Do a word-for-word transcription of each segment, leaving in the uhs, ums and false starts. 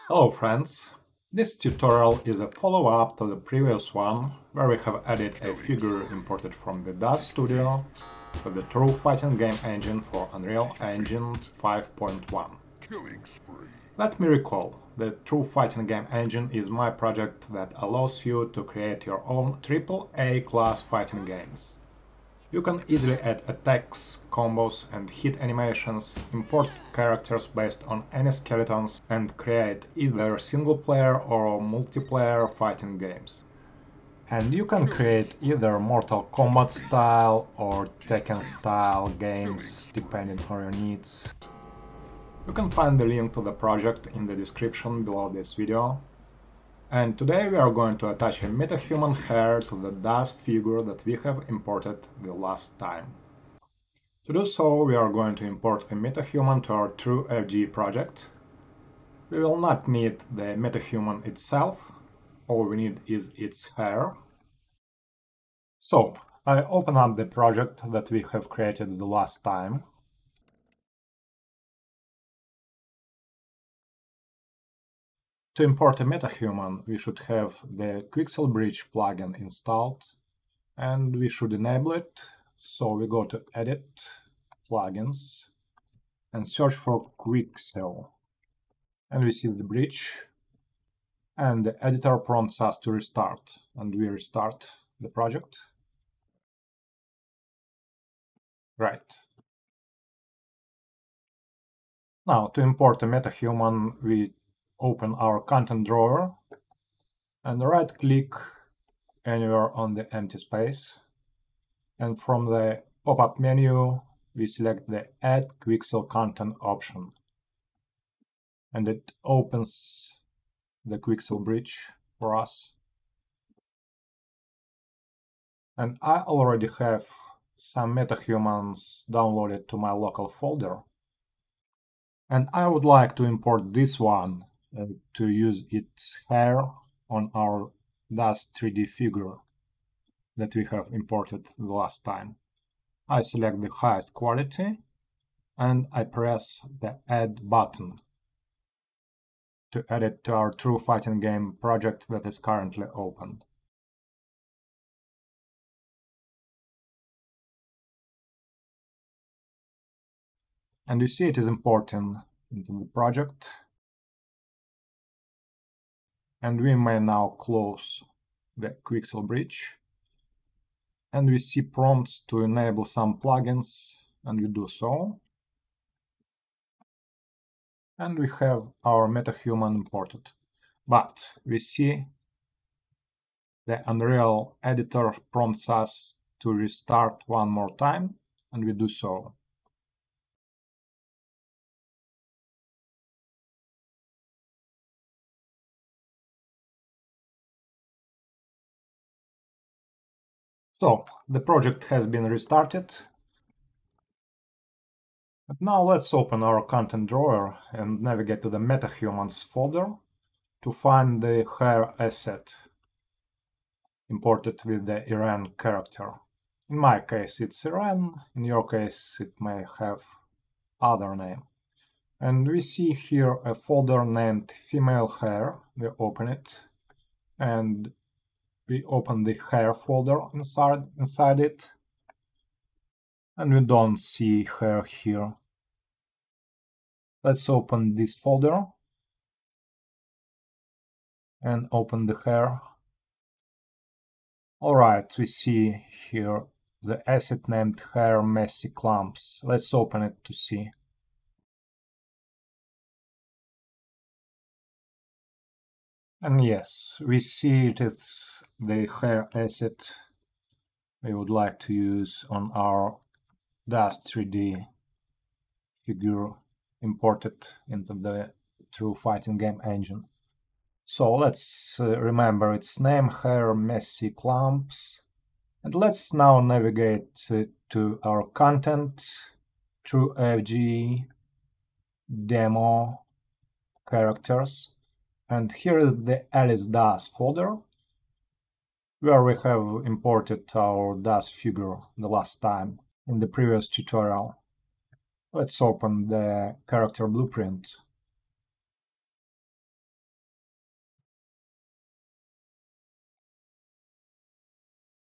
Hello friends! This tutorial is a follow-up to the previous one, where we have added a figure imported from the DAZ Studio to the True Fighting Game Engine for Unreal Engine five point one. Let me recall, the True Fighting Game Engine is my project that allows you to create your own triple A class fighting games. You can easily add attacks, combos and hit animations, import characters based on any skeletons, and create either single-player or multiplayer fighting games. And you can create either Mortal Kombat style or Tekken style games depending on your needs. You can find the link to the project in the description below this video. And today we are going to attach a metahuman hair to the DAZ figure that we have imported the last time. To do so, we are going to import a metahuman to our TrueFG project. We will not need the metahuman itself, all we need is its hair. So, I open up the project that we have created the last time. To import a metahuman, we should have the Quixel Bridge plugin installed, and we should enable it. So we go to Edit, Plugins, and search for Quixel. And we see the bridge, and the editor prompts us to restart, and we restart the project. Right. Now, to import a metahuman, we open our content drawer and right-click anywhere on the empty space. And from the pop-up menu, we select the Add Quixel Content option. And it opens the Quixel Bridge for us. And I already have some metahumans downloaded to my local folder. And I would like to import this one uh, to use its hair on our DAZ three D figure that we have imported the last time. I select the highest quality and I press the Add button to add it to our True Fighting Game project that is currently open. And you see it is importing into the project. And we may now close the Quixel Bridge. And we see prompts to enable some plugins, and we do so. And we have our metahuman imported. But we see the Unreal editor prompts us to restart one more time, and we do so. So, the project has been restarted. And now let's open our content drawer and navigate to the metahumans folder to find the hair asset imported with the Iran character. In my case it's Iran, in your case it may have other name. And we see here a folder named female hair. We open it and we open the hair folder inside, inside it, and we don't see hair here. Let's open this folder and open the hair. Alright, we see here the asset named hair messy clumps. Let's open it to see. And yes, we see it is the hair asset we would like to use on our DAZ three D figure imported into the True Fighting Game Engine. So let's uh, remember its name, hair messy clumps. And let's now navigate uh, to our content, TrueFG, demo, characters. And here is the Alice DAZ folder, where we have imported our DAZ figure the last time in the previous tutorial. Let's open the character blueprint.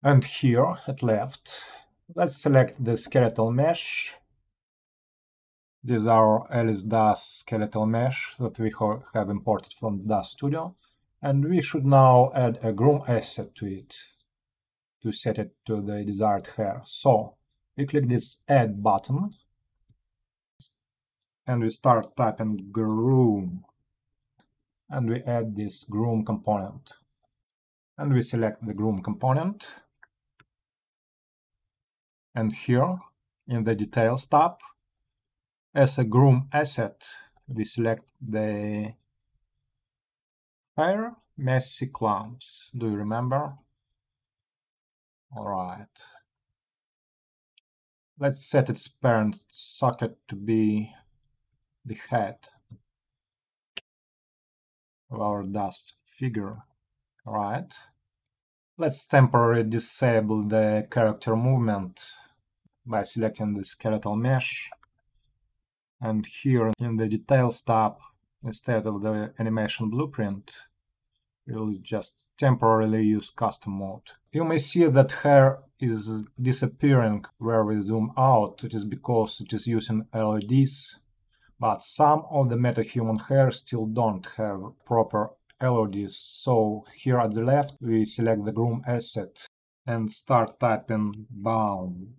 And here at left, let's select the skeletal mesh. This is our Alice DAS skeletal mesh that we have imported from the DAS Studio. And we should now add a groom asset to it to set it to the desired hair. So we click this add button and we start typing groom. And we add this groom component. And we select the groom component. And here in the details tab, as a groom asset, we select the hair messy clumps. Do you remember? All right. Let's set its parent socket to be the head of our dust figure. All right. Let's temporarily disable the character movement by selecting the skeletal mesh. And here in the details tab, instead of the animation blueprint, we'll just temporarily use custom mode. You may see that hair is disappearing where we zoom out. It is because it is using L E Ds, but some of the MetaHuman hair still don't have proper L E Ds. So here at the left, we select the groom asset and start typing bound.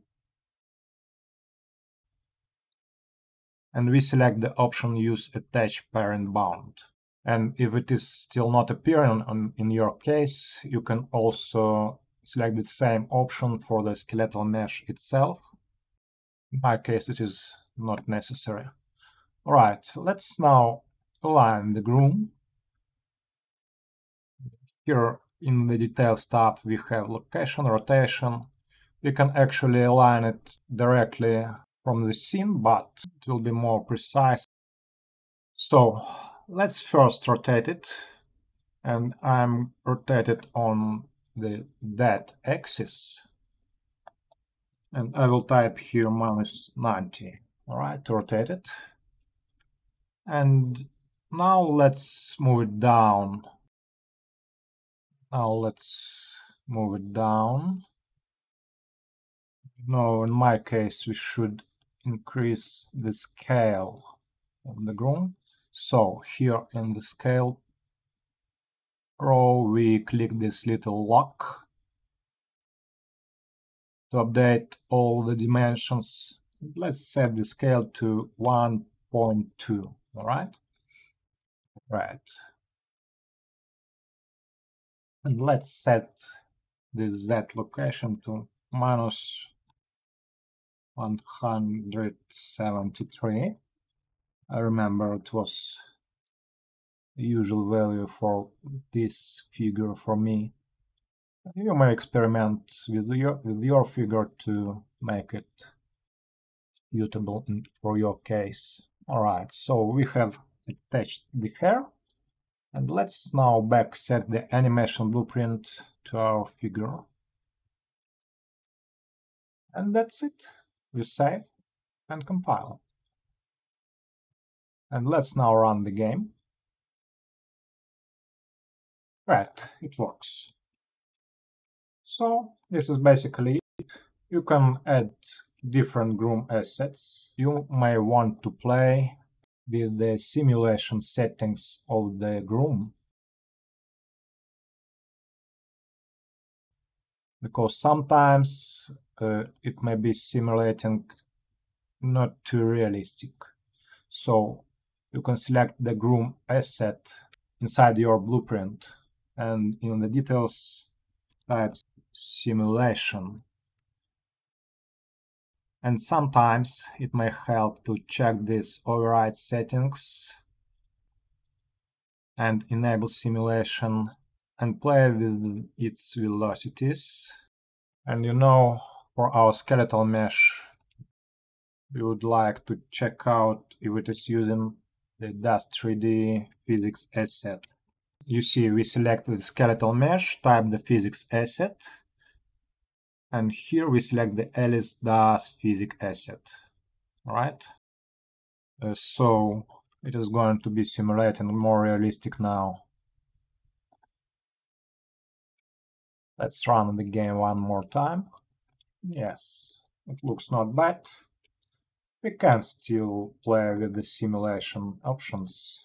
And we select the option use attach parent bound. And if it is still not appearing on, in your case, you can also select the same option for the skeletal mesh itself. In my case, it is not necessary. All right, let's now align the groom. Here in the details tab, we have location, rotation. We can actually align it directly from the scene, but it will be more precise. So let's first rotate it, and I'm rotated on the that axis, and I will type here minus ninety. All right, to rotate it. And now let's move it down. Now let's move it down. No, in my case, we should increase the scale of the groom. So here in the scale row, we click this little lock to update all the dimensions. Let's set the scale to one point two. All right. Right. And let's set the Z location to minus one hundred seventy-three. I remember it was the usual value for this figure for me. You may experiment with your, with your figure to make it suitable in, for your case. All right, so we have attached the hair, and let's now back set the animation blueprint to our figure. And that's it. We save and compile. And let's now run the game. Right, it works. So this is basically it. You can add different groom assets. You may want to play with the simulation settings of the groom, because sometimes uh, it may be simulating not too realistic. So you can select the groom asset inside your blueprint, and in the details type simulation. And sometimes it may help to check these override settings and enable simulation and play with its velocities. And you know, for our skeletal mesh, we would like to check out if it is using the Dust three D physics asset. You see, we select the skeletal mesh, type the physics asset, and here we select the Alice DAS physics asset. All right. Uh, so it is going to be simulating more realistic now. Let's run the game one more time. Yes, it looks not bad. We can still play with the simulation options,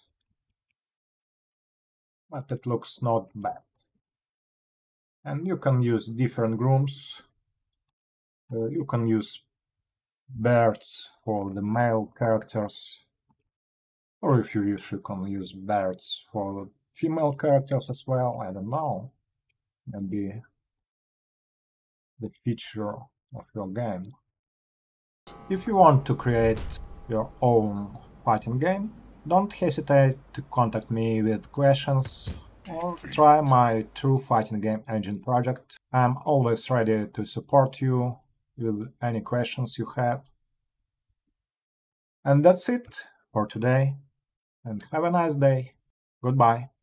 but it looks not bad. And you can use different grooms. Uh, you can use birds for the male characters, or if you wish, you can use birds for female characters as well. I don't know. Maybe the feature of your game. If you want to create your own fighting game, don't hesitate to contact me with questions or try my True Fighting Game Engine project. I'm always ready to support you with any questions you have. And that's it for today, and have a nice day. Goodbye.